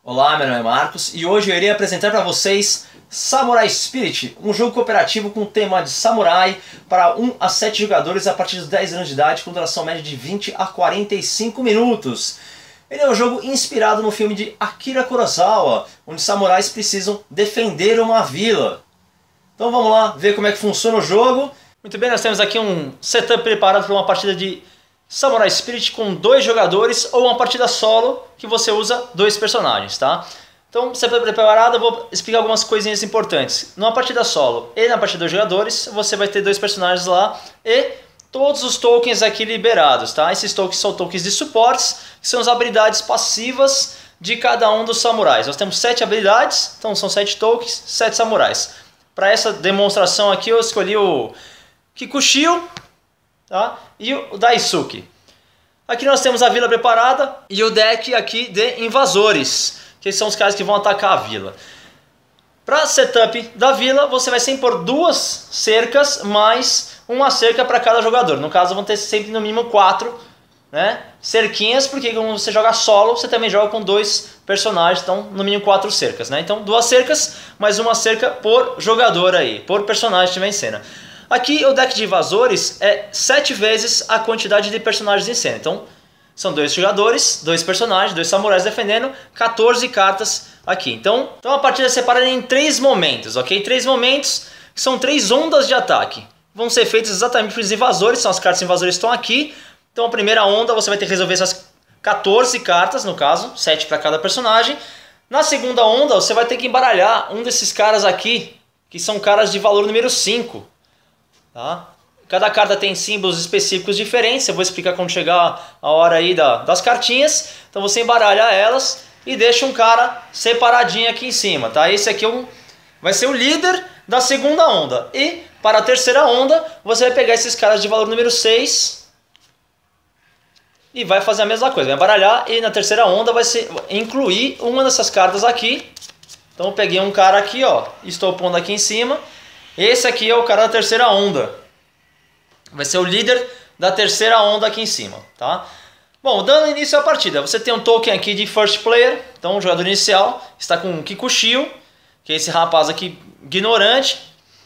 Olá, meu nome é Marcos e hoje eu irei apresentar para vocês Samurai Spirit, um jogo cooperativo com tema de samurai para 1 a 7 jogadores a partir dos 10 anos de idade, com duração média de 20 a 45 minutos. Ele é um jogo inspirado no filme de Akira Kurosawa, onde samurais precisam defender uma vila. Então vamos lá ver como é que funciona o jogo. Muito bem, nós temos aqui um setup preparado para uma partida de Samurai Spirit com 2 jogadores ou uma partida solo que você usa 2 personagens, tá? Então, você está preparado, eu vou explicar algumas coisinhas importantes. Numa partida solo e na partida de 2 jogadores, você vai ter 2 personagens lá e todos os tokens aqui liberados, tá? Esses tokens são tokens de suportes, que são as habilidades passivas de cada um dos samurais. Nós temos 7 habilidades, então são 7 tokens, 7 samurais. Para essa demonstração aqui eu escolhi o Kikushio, tá? E o Daisuke. Aqui nós temos a vila preparada e o deck aqui de invasores, que são os caras que vão atacar a vila. Para setup da vila, você vai sempre pôr 2 cercas mais uma cerca para cada jogador. No caso, vão ter sempre no mínimo 4, né, cerquinhas, porque quando você joga solo, você também joga com 2 personagens, então no mínimo 4 cercas, né? Então 2 cercas mais uma cerca por jogador aí, por personagem que estiver em cena. Aqui o deck de invasores é 7 vezes a quantidade de personagens em cena. Então são 2 jogadores, 2 personagens, 2 samurais defendendo, 14 cartas aqui. Então a partida é separada em 3 momentos, ok? 3 momentos que são 3 ondas de ataque. Vão ser feitas exatamente para os invasores, são as cartas invasores que estão aqui. Então a primeira onda você vai ter que resolver essas 14 cartas, no caso, 7 para cada personagem. Na segunda onda você vai ter que embaralhar um desses caras aqui, que são caras de valor número 5. Tá? Cada carta tem símbolos específicos diferentes, eu vou explicar quando chegar a hora aí das cartinhas. Então você embaralha elas e deixa um cara separadinho aqui em cima. Tá? Esse aqui vai ser o líder da segunda onda. E para a terceira onda você vai pegar esses caras de valor número 6 e vai fazer a mesma coisa, vai embaralhar e na terceira onda vai incluir uma dessas cartas aqui. Então eu peguei um cara aqui, ó, estou pondo aqui em cima. Esse aqui é o cara da terceira onda. Vai ser o líder da terceira onda aqui em cima, tá? Bom, dando início à partida, você tem um token aqui de First Player. Então o jogador inicial está com o Kikushio, que é esse rapaz aqui ignorante.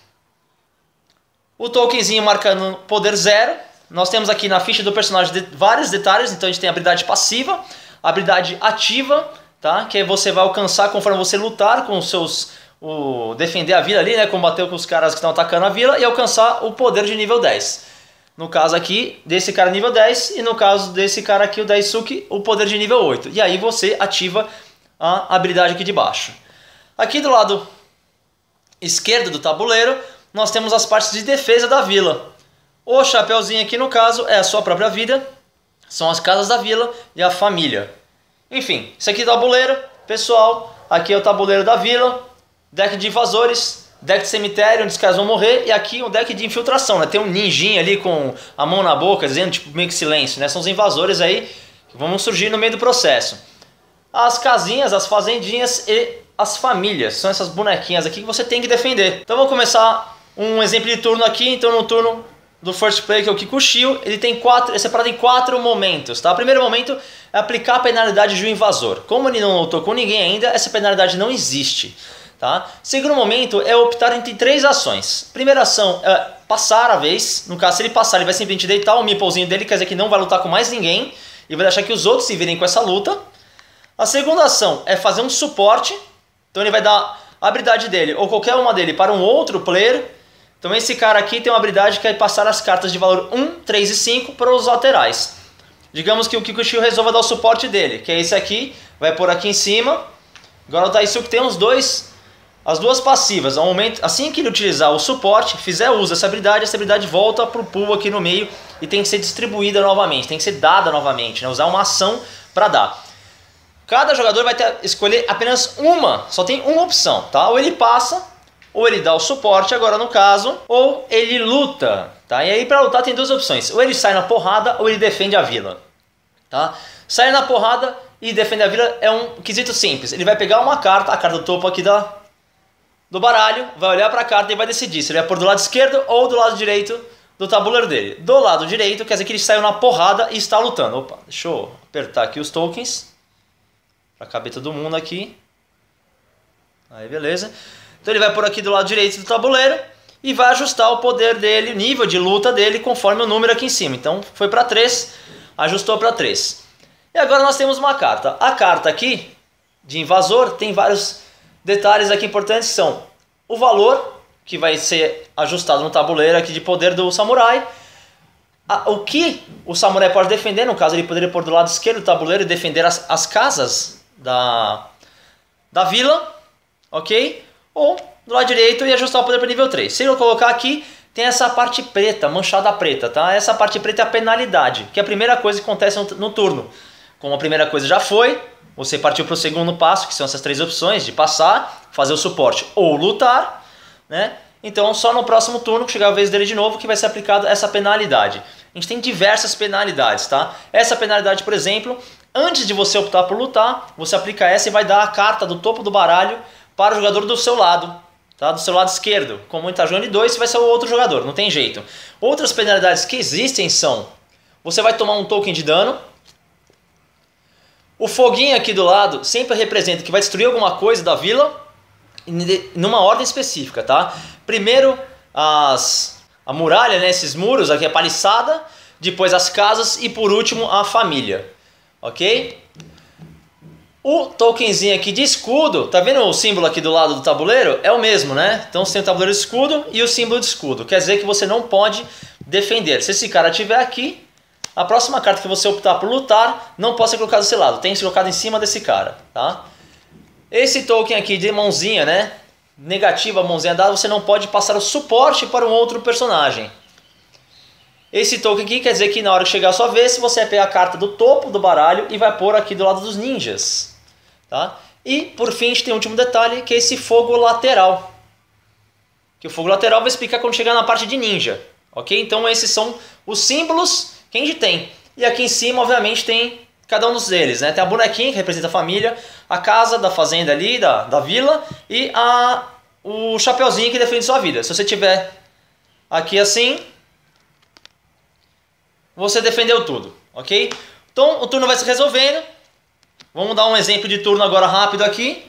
O tokenzinho marcando poder 0. Nós temos aqui na ficha do personagem vários detalhes. Então a gente tem a habilidade passiva, a habilidade ativa, tá? Que você vai alcançar conforme você lutar com os seus... defender a vila ali, né, combater com os caras que estão atacando a vila e alcançar o poder de nível 10. No caso aqui, desse cara nível 10 e no caso desse cara aqui, o Daisuke, o poder de nível 8. E aí você ativa a habilidade aqui de baixo. Aqui do lado esquerdo do tabuleiro, nós temos as partes de defesa da vila. O chapeuzinho aqui no caso é a sua própria vida, são as casas da vila e a família. Enfim, isso aqui é o tabuleiro, pessoal, aqui é o tabuleiro da vila. Deck de invasores, deck de cemitério, onde os caras vão morrer. E aqui um deck de infiltração, né? Tem um ninjinha ali com a mão na boca, dizendo tipo meio que silêncio, né? São os invasores aí que vão surgir no meio do processo. As casinhas, as fazendinhas e as famílias. São essas bonequinhas aqui que você tem que defender. Então vamos começar um exemplo de turno aqui. Então no turno do First Player, que é o Kikushio, ele é separado em 4 momentos, tá? O primeiro momento é aplicar a penalidade de um invasor. Como ele não lutou com ninguém ainda, essa penalidade não existe. Tá? Segundo momento é optar entre 3 ações. Primeira ação é passar a vez. No caso, se ele passar, ele vai simplesmente deitar o meeplezinho dele, quer dizer que não vai lutar com mais ninguém e vai deixar que os outros se virem com essa luta. A segunda ação é fazer um suporte. Então ele vai dar a habilidade dele ou qualquer uma dele para um outro player. Então esse cara aqui tem uma habilidade que é passar as cartas de valor 1, 3 e 5 para os laterais. Digamos que o Kikushio resolva dar o suporte dele, que é esse aqui, vai pôr aqui em cima. Agora o Daisuke tem as 2 passivas. Ao momento, assim que ele utilizar o suporte, fizer uso dessa habilidade, essa habilidade volta para o pool aqui no meio e tem que ser distribuída novamente, tem que ser dada novamente, né? Usar uma ação para dar. Cada jogador vai escolher apenas uma, só tem uma opção, tá? Ou ele passa, ou ele dá o suporte, agora no caso, ou ele luta, tá? E aí para lutar tem 2 opções, ou ele sai na porrada ou ele defende a vila, tá? Sair na porrada e defender a vila é um quesito simples. Ele vai pegar uma carta, a carta do topo aqui do baralho, vai olhar para a carta e vai decidir se ele vai pôr do lado esquerdo ou do lado direito do tabuleiro dele. Do lado direito quer dizer que ele saiu na porrada e está lutando. Opa, deixa eu apertar aqui os tokens. Para caber todo mundo aqui. Aí beleza. Então ele vai por aqui do lado direito do tabuleiro e vai ajustar o poder dele, o nível de luta dele conforme o número aqui em cima. Então foi para 3, ajustou para 3. E agora nós temos uma carta. A carta aqui de invasor tem vários detalhes aqui importantes, que são o valor que vai ser ajustado no tabuleiro aqui de poder do samurai. O que o samurai pode defender, no caso ele poderia pôr do lado esquerdo do tabuleiro e defender as casas da vila, ok? Ou do lado direito e ajustar o poder para nível 3. Se eu colocar aqui, tem essa parte preta, manchada preta, tá? Essa parte preta é a penalidade, que é a primeira coisa que acontece no turno. Como a primeira coisa já foi, você partiu para o segundo passo, que são essas 3 opções, de passar, fazer o suporte ou lutar, né? Então só no próximo turno, que chegar a vez dele de novo, que vai ser aplicada essa penalidade. A gente tem diversas penalidades, tá? Essa penalidade, por exemplo, antes de você optar por lutar, você aplica essa e vai dar a carta do topo do baralho para o jogador do seu lado, tá? Do seu lado esquerdo. Como ele está jogando de 2, vai ser o outro jogador, não tem jeito. Outras penalidades que existem são: você vai tomar um token de dano. O foguinho aqui do lado sempre representa que vai destruir alguma coisa da vila, numa ordem específica, tá? Primeiro a muralha, né, esses muros aqui, a paliçada, depois as casas e por último a família, ok? O tokenzinho aqui de escudo, tá vendo o símbolo aqui do lado do tabuleiro? É o mesmo, né? Então você tem o tabuleiro de escudo e o símbolo de escudo, quer dizer que você não pode defender. Se esse cara estiver aqui, a próxima carta que você optar por lutar não pode ser colocada desse lado, tem que ser colocada em cima desse cara, tá? Esse token aqui de mãozinha, né? Negativa, mãozinha dada, você não pode passar o suporte para um outro personagem. Esse token aqui quer dizer que na hora que chegar a sua vez, você vai pegar a carta do topo do baralho e vai pôr aqui do lado dos ninjas, tá? E por fim a gente tem um último detalhe, que é esse fogo lateral. Que o fogo lateral vai explicar quando chegar na parte de ninja, ok? Então esses são os símbolos que a gente tem. E aqui em cima, obviamente, tem cada um deles, né? Tem a bonequinha que representa a família, a casa da fazenda ali, da vila, e o chapeuzinho que defende sua vida. Se você tiver aqui assim, você defendeu tudo, ok? Então o turno vai se resolvendo. Vamos dar um exemplo de turno agora rápido aqui.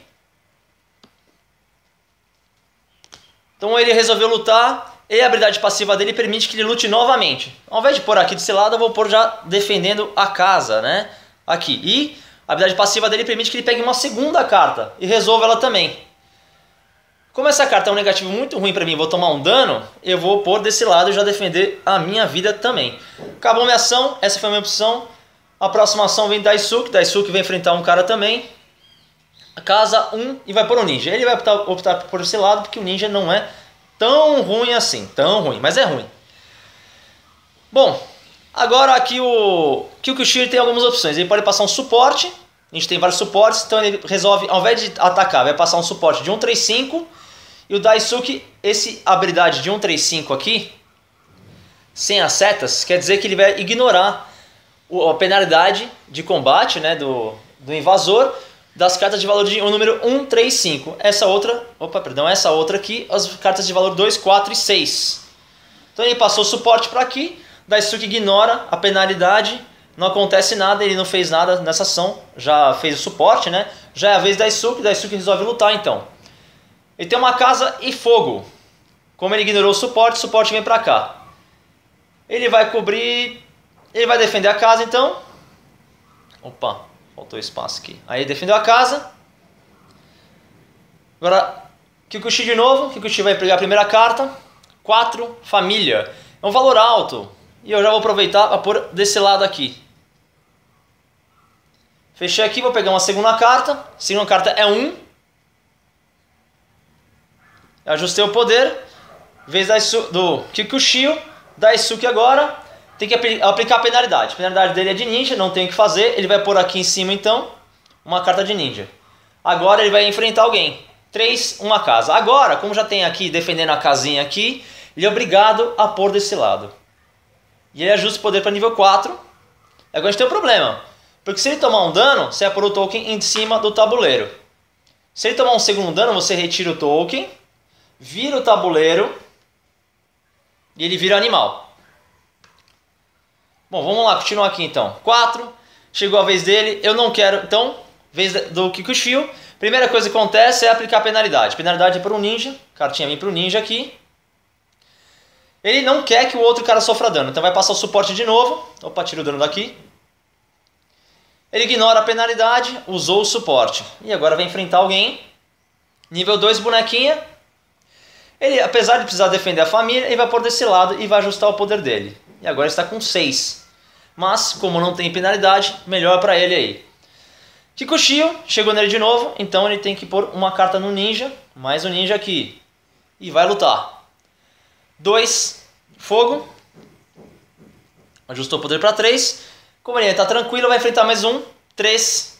Então ele resolveu lutar. E a habilidade passiva dele permite que ele lute novamente. Ao invés de pôr aqui desse lado, eu vou pôr já defendendo a casa, né? Aqui. E a habilidade passiva dele permite que ele pegue uma segunda carta e resolva ela também. Como essa carta é um negativo muito ruim para mim, vou tomar um dano, eu vou pôr desse lado e já defender a minha vida também. Acabou minha ação, essa foi a minha opção. A próxima ação vem Daisuke. Daisuke vai enfrentar um cara também. Casa 1 e vai pôr um ninja. Ele vai optar por esse lado porque o ninja não é tão ruim assim, tão ruim, mas é ruim. Bom, agora aqui o Kyokushin tem algumas opções. Ele pode passar um suporte, a gente tem vários suportes, então ele resolve, ao invés de atacar, vai passar um suporte de 135. E o Daisuke, essa habilidade de 135 aqui, sem as setas, quer dizer que ele vai ignorar a penalidade de combate, né, do invasor, das cartas de valor de número 1, 3, 5. Essa outra aqui, as cartas de valor 2, 4 e 6. Então ele passou o suporte para aqui, Daisuke ignora a penalidade, não acontece nada, ele não fez nada nessa ação, já fez o suporte, né? Já é a vez da Daisuke resolve lutar então. Ele tem uma casa e fogo. Como ele ignorou o suporte vem para cá. Ele vai cobrir, ele vai defender a casa então. Opa! Faltou espaço aqui. Aí defendeu a casa. Agora, Kyokushin de novo. Kyokushin vai pegar a primeira carta. 4, família. É um valor alto. E eu já vou aproveitar para pôr desse lado aqui. Fechei aqui, vou pegar uma segunda carta. A segunda carta é 1. Ajustei o poder. Vez do Kyokushin. Daisuke agora. Tem que aplicar a penalidade. A penalidade dele é de ninja, não tem o que fazer. Ele vai pôr aqui em cima, então, uma carta de ninja. Agora ele vai enfrentar alguém. 3, uma casa. Agora, como já tem aqui, defendendo a casinha aqui, ele é obrigado a pôr desse lado. E ele ajusta o poder para nível 4. Agora a gente tem um problema. Porque se ele tomar um dano, você vai pôr o token em cima do tabuleiro. Se ele tomar um segundo dano, você retira o token, vira o tabuleiro e ele vira animal. Bom, vamos lá, continuar aqui então. 4, chegou a vez dele, eu não quero, então Vez do Kikushio. Primeira coisa que acontece é aplicar penalidade. Penalidade é para um ninja. Cartinha vem para o ninja aqui. Ele não quer que o outro cara sofra dano. Então vai passar o suporte de novo. Opa, tira o dano daqui. Ele ignora a penalidade, usou o suporte. E agora vai enfrentar alguém. Nível 2, bonequinha. Ele, apesar de precisar defender a família, ele vai pôr desse lado e vai ajustar o poder dele. E agora está com 6. Mas, como não tem penalidade, melhor para ele aí. Kikushio chegou nele de novo, então ele tem que pôr uma carta no ninja, mais um ninja aqui. E vai lutar. 2, fogo. Ajustou o poder para 3. Como ele está tranquilo, vai enfrentar mais um. 3.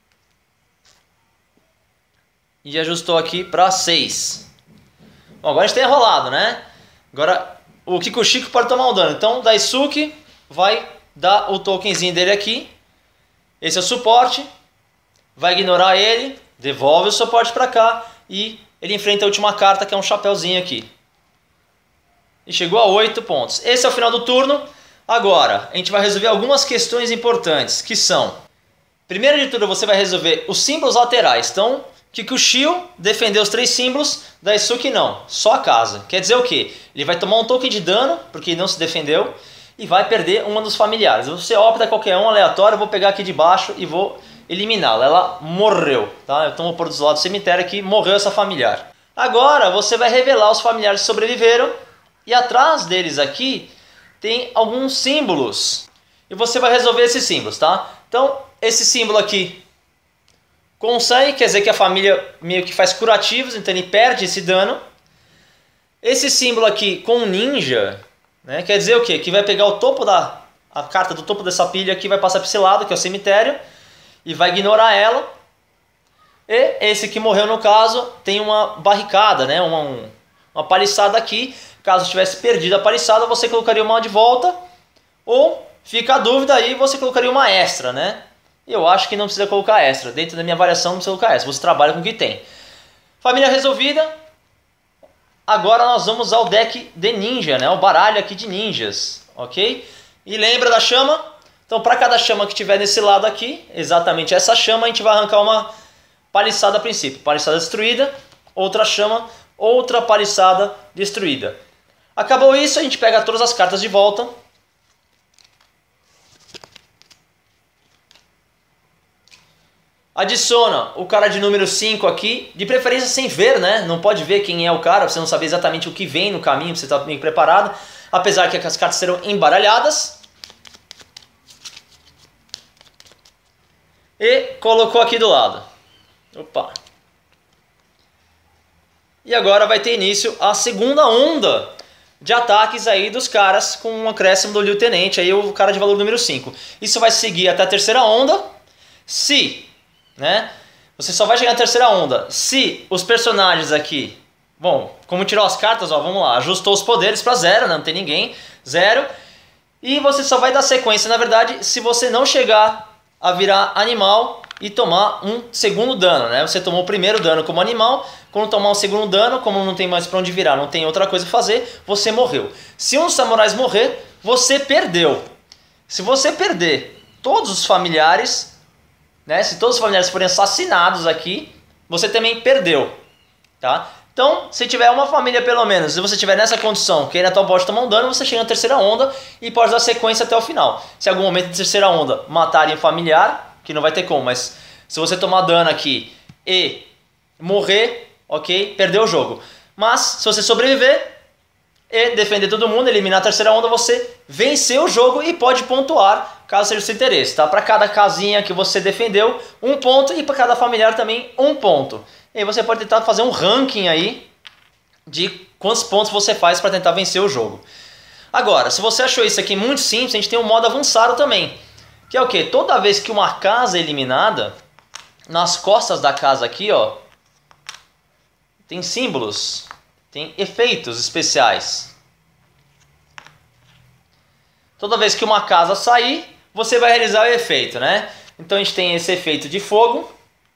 E ajustou aqui para 6. Bom, agora a gente tem enrolado, né? Agora o Kikushio pode tomar um dano. Então o Daisuke vai dar o tokenzinho dele aqui. Esse é o suporte. Vai ignorar ele. Devolve o suporte para cá. E ele enfrenta a última carta, que é um chapéuzinho aqui. E chegou a 8 pontos. Esse é o final do turno. Agora, a gente vai resolver algumas questões importantes, que são... Primeiro de tudo, você vai resolver os símbolos laterais. Então, Kikushio defendeu os 3 símbolos, Daisuke não, só a casa. Quer dizer o quê? Ele vai tomar um token de dano, porque ele não se defendeu, e vai perder um dos familiares. Você opta qualquer um aleatório, eu vou pegar aqui de baixo e vou eliminá-la. Ela morreu, tá? Então vou pôr do lado do cemitério aqui, morreu essa familiar. Agora você vai revelar os familiares que sobreviveram, e atrás deles aqui tem alguns símbolos. E você vai resolver esses símbolos, tá? Então, esse símbolo aqui consegue, quer dizer que a família meio que faz curativos, então ele perde esse dano. Esse símbolo aqui com ninja, né, quer dizer o quê? Que vai pegar o topo a carta do topo dessa pilha aqui, vai passar para esse lado, que é o cemitério, e vai ignorar ela. E esse que morreu no caso tem uma barricada, né, uma paliçada aqui. Caso tivesse perdido a paliçada, você colocaria uma de volta, ou fica a dúvida aí, você colocaria uma extra, né? Eu acho que não precisa colocar extra. Dentro da minha avaliação não precisa colocar extra. Você trabalha com o que tem. Família resolvida. Agora nós vamos ao deck de ninja, né? O baralho aqui de ninjas, ok? E lembra da chama? Então para cada chama que tiver nesse lado aqui, exatamente essa chama, a gente vai arrancar uma paliçada a princípio. Paliçada destruída, outra chama, outra paliçada destruída. Acabou isso, a gente pega todas as cartas de volta. Adiciona o cara de número 5 aqui, de preferência sem ver, né? Não pode ver quem é o cara, pra você não saber exatamente o que vem no caminho, pra você estar bem preparado. Apesar que as cartas serão embaralhadas. E colocou aqui do lado. Opa! E agora vai ter início a segunda onda de ataques aí dos caras com um acréscimo do lieutenant, aí o cara de valor número 5. Isso vai seguir até a terceira onda. Se, né, você só vai chegar na terceira onda se os personagens aqui... Bom, como tirou as cartas, ó, vamos lá. Ajustou os poderes para 0, né, não tem ninguém. 0. E você só vai dar sequência, na verdade, se você não chegar a virar animal e tomar um segundo dano, né? Você tomou o primeiro dano como animal, quando tomar um segundo dano, como não tem mais para onde virar, não tem outra coisa a fazer, você morreu. Se um dos samurais morrer, você perdeu. Se você perder todos os familiares, né? Se todos os familiares forem assassinados aqui, você também perdeu, tá? Então, se tiver uma família pelo menos, se você estiver nessa condição, que ainda pode tomar um dano, você chega na terceira onda e pode dar sequência até o final. Se em algum momento da terceira onda matarem um familiar, que não vai ter como, mas se você tomar dano aqui e morrer, ok, perdeu o jogo. Mas, se você sobreviver e defender todo mundo, eliminar a terceira onda, você venceu o jogo e pode pontuar, caso seja o seu interesse, tá? Para cada casinha que você defendeu, 1 ponto, e para cada familiar também 1 ponto. E aí você pode tentar fazer um ranking aí de quantos pontos você faz para tentar vencer o jogo. Agora, se você achou isso aqui muito simples, a gente tem um modo avançado também. Que é o que? Toda vez que uma casa é eliminada, nas costas da casa aqui, ó, tem símbolos, tem efeitos especiais. Toda vez que uma casa sair, você vai realizar o efeito, né? Então a gente tem esse efeito de fogo.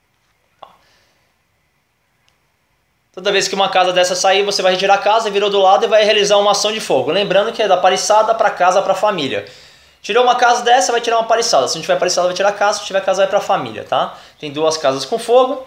Toda vez que uma casa dessa sair, você vai retirar a casa, virou do lado e vai realizar uma ação de fogo. Lembrando que é da paliçada para casa para família. Tirou uma casa dessa, vai tirar uma paliçada. Se não tiver paliçada, vai tirar a casa. Se tiver casa, vai para a família, tá? Tem 2 casas com fogo.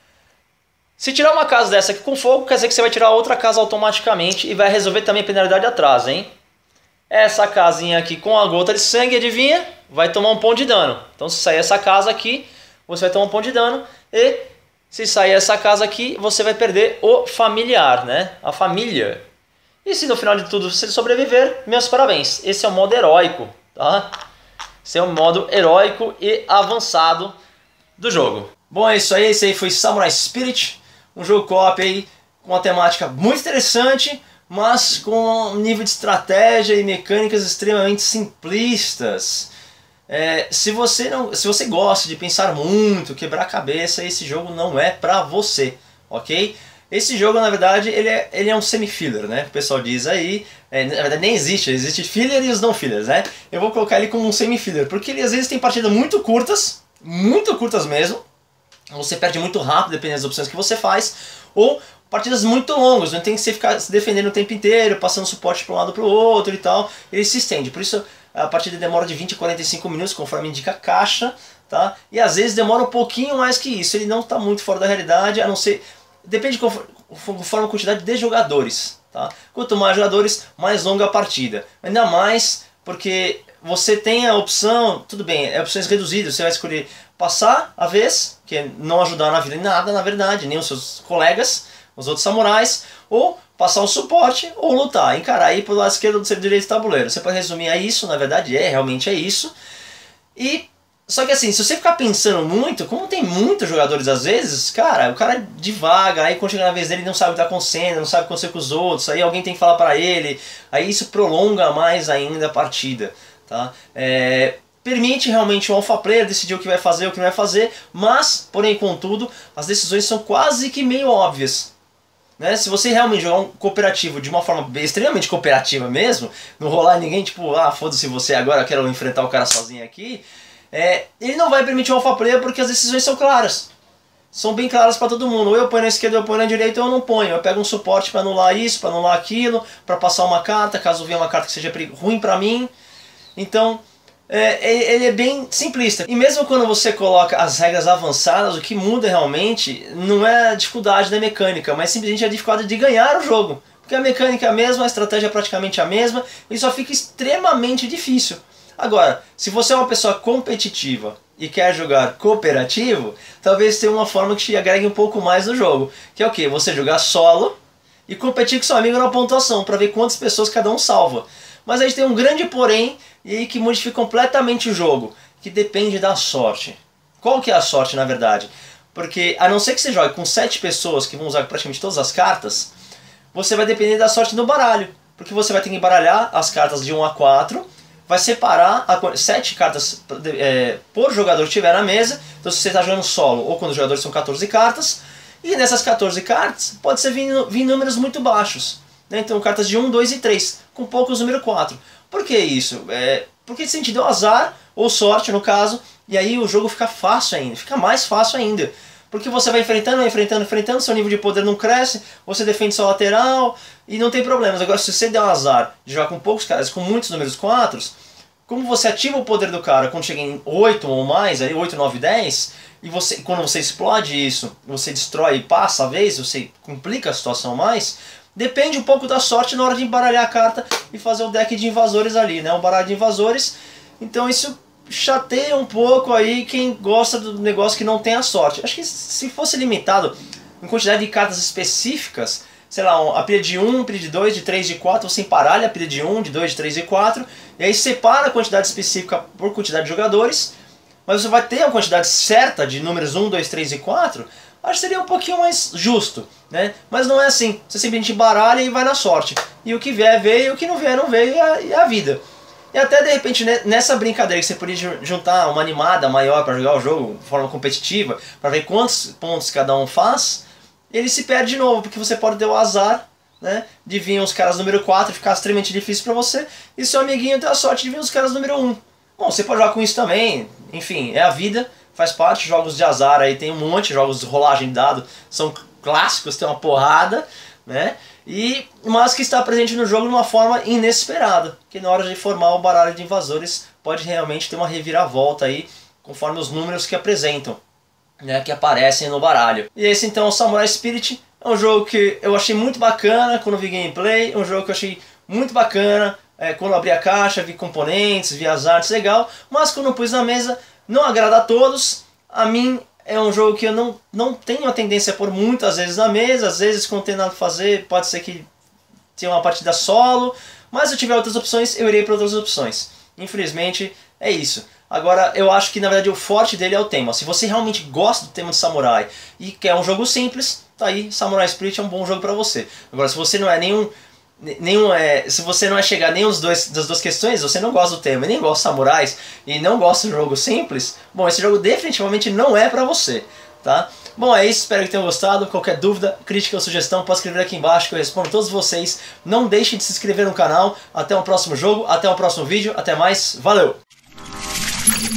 Se tirar uma casa dessa aqui com fogo, quer dizer que você vai tirar outra casa automaticamente e vai resolver também a penalidade atrás, hein? Essa casinha aqui com a gota de sangue, adivinha? Vai tomar um ponto de dano. Então se sair essa casa aqui, você vai tomar um ponto de dano. E se sair essa casa aqui, você vai perder o familiar, né? A família. E se no final de tudo você sobreviver, meus parabéns. Esse é o modo heróico, tá? Esse é o modo heróico e avançado do jogo. Bom, é isso aí. Esse aí foi Samurai Spirit. Um jogo co-op aí com uma temática muito interessante, mas com um nível de estratégia e mecânicas extremamente simplistas. Se você gosta de pensar muito, quebrar a cabeça, esse jogo não é pra você, ok? Esse jogo, na verdade, ele é um semi-filler, né? O pessoal diz aí, na verdade nem existe filler e os não fillers, né? Eu vou colocar ele como um semi-filler, porque ele às vezes tem partidas muito curtas mesmo. Você perde muito rápido, dependendo das opções que você faz, ou partidas muito longas, não tem que você ficar se defendendo o tempo inteiro, passando suporte para um lado para o outro e tal. Ele se estende, por isso a partida demora de 20 a 45 minutos, conforme indica a caixa, tá? E às vezes demora um pouquinho mais que isso, ele não está muito fora da realidade, a não ser... Depende conforme a quantidade de jogadores, tá? Quanto mais jogadores, mais longa a partida. Ainda mais porque você tem a opção, tudo bem, opções reduzidas, você vai escolher passar a vez, que é não ajudar na vida em nada, na verdade, nem os seus colegas, os outros samurais, ou passar o suporte, ou lutar, encarar aí pro lado esquerdo do direito do tabuleiro. Você pode resumir a isso, na verdade realmente é isso. E só que assim, se você ficar pensando muito, como tem muitos jogadores às vezes, cara, o cara divaga, aí quando chega na vez dele não sabe o que tá acontecendo, não sabe o que aconteceu com os outros, aí alguém tem que falar pra ele, aí isso prolonga mais ainda a partida, tá? Permite realmente o alpha player decidir o que vai fazer, o que não vai fazer, mas, porém, contudo, as decisões são quase que meio óbvias, né? Se você realmente jogar um cooperativo de uma forma extremamente cooperativa mesmo, não rolar ninguém tipo, ah, foda-se você agora, eu quero enfrentar o cara sozinho aqui, ele não vai permitir o alpha player porque as decisões são claras. São bem claras para todo mundo. Ou eu ponho na esquerda, ou eu ponho na direita, ou eu não ponho. Eu pego um suporte para anular isso, para anular aquilo, para passar uma carta, caso venha uma carta que seja ruim para mim. Então... ele é bem simplista. E mesmo quando você coloca as regras avançadas, o que muda realmente não é a dificuldade da mecânica, mas simplesmente a dificuldade de ganhar o jogo. Porque a mecânica é a mesma, a estratégia é praticamente a mesma, e só fica extremamente difícil. Agora, se você é uma pessoa competitiva e quer jogar cooperativo, talvez tenha uma forma que te agregue um pouco mais no jogo. Que é o quê? Você jogar solo e competir com seu amigo na pontuação, para ver quantas pessoas cada um salva. Mas a gente tem um grande porém, e aí que modifica completamente o jogo, que depende da sorte. Qual que é a sorte, na verdade? Porque a não ser que você jogue com 7 pessoas que vão usar praticamente todas as cartas, você vai depender da sorte do baralho. Porque você vai ter que embaralhar as cartas de 1 a 4, vai separar 7 cartas por jogador que tiver na mesa. Então se você está jogando solo ou quando os jogadores são 14 cartas, e nessas 14 cartas pode ser vir números muito baixos. Então cartas de 1, 2 e 3, com poucos número 4. Por que isso? Porque se a gente deu azar, ou sorte no caso, e aí o jogo fica fácil ainda, fica mais fácil ainda. Porque você vai enfrentando, seu nível de poder não cresce, você defende sua lateral, e não tem problemas. Agora se você der um azar de jogar com poucos caras, com muitos números 4, como você ativa o poder do cara quando chega em 8 ou mais, aí 8, 9, 10, e quando você explode isso, você destrói e passa a vez, você complica a situação mais... Depende um pouco da sorte na hora de embaralhar a carta e fazer o deck de invasores ali, né? O baralho de invasores. Então isso chateia um pouco aí quem gosta do negócio que não tem a sorte. Acho que se fosse limitado em quantidade de cartas específicas, sei lá, a pilha de 1, pilha de 2, de 3, de 4, você embaralha a pilha de 1, de 2, de 3 e 4, e aí separa a quantidade específica por quantidade de jogadores, mas você vai ter a quantidade certa de números 1, 2, 3 e 4, acho que seria um pouquinho mais justo, né? Mas não é assim, você simplesmente baralha e vai na sorte. E o que vier, veio, e o que não vier, não veio, e é a vida. E até de repente nessa brincadeira que você podia juntar uma animada maior para jogar o jogo de forma competitiva, para ver quantos pontos cada um faz, ele se perde de novo, porque você pode ter o azar, né, de vir os caras número 4 e ficar extremamente difícil para você, e seu amiguinho ter a sorte de vir os caras número 1. Bom, você pode jogar com isso também, enfim, é a vida. Faz parte, jogos de azar aí tem um monte, jogos de rolagem de dado são clássicos, tem uma porrada, né? Mas que está presente no jogo de uma forma inesperada, que na hora de formar o baralho de invasores pode realmente ter uma reviravolta aí, conforme os números que apresentam, né, que aparecem no baralho. E esse então é o Samurai Spirit, é um jogo que eu achei muito bacana quando vi gameplay, um jogo que eu achei muito bacana quando abri a caixa, vi componentes, vi as artes, legal, mas quando eu pus na mesa não agrada a todos. A mim é um jogo que eu não tenho a tendência a pôr muitas vezes na mesa, às vezes quando tem nada pra fazer pode ser que tenha uma partida solo, mas se eu tiver outras opções eu irei para outras opções. Infelizmente é isso. Agora eu acho que na verdade o forte dele é o tema. Se você realmente gosta do tema de samurai e quer um jogo simples, tá aí, Samurai Spirit é um bom jogo para você. Agora se você não é se você não é chegar a nenhum das duas questões, você não gosta do tema e nem gosta de samurais e não gosta de um jogo simples, bom, esse jogo definitivamente não é pra você, tá? Bom, é isso, espero que tenham gostado. Qualquer dúvida, crítica ou sugestão, pode escrever aqui embaixo que eu respondo a todos vocês. Não deixem de se inscrever no canal. Até o próximo jogo, até o próximo vídeo, até mais, valeu!